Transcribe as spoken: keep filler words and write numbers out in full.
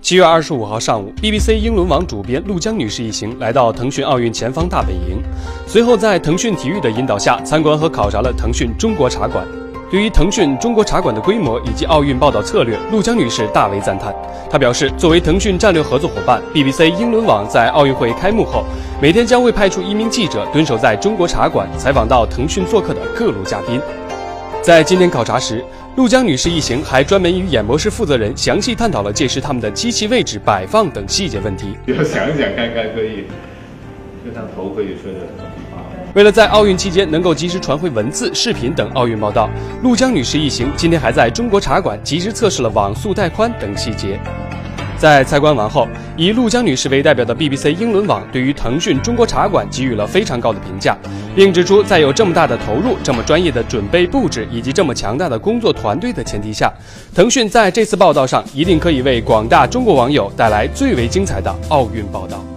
七月二十五号上午 ，B B C 英伦网主编陆江女士一行来到腾讯奥运前方大本营，随后在腾讯体育的引导下参观和考察了腾讯中国茶馆。对于腾讯中国茶馆的规模以及奥运报道策略，陆江女士大为赞叹。她表示，作为腾讯战略合作伙伴 ，B B C 英伦网在奥运会开幕后，每天将会派出一名记者蹲守在中国茶馆，采访到腾讯做客的各路嘉宾。在今天考察时，陆江女士一行还专门与演播室负责人详细探讨了届时他们的机器位置摆放等细节问题。 要想想看看，可以，就像头可以说的啊。 为了在奥运期间能够及时传回文字、视频等奥运报道，陆江女士一行今天还在中国茶馆及时测试了网速带宽等细节。在参观完后，以陆江女士为代表的 B B C 英伦网对于腾讯中国茶馆给予了非常高的评价，并指出，在有这么大的投入、这么专业的准备布置以及这么强大的工作团队的前提下，腾讯在这次报道上一定可以为广大中国网友带来最为精彩的奥运报道。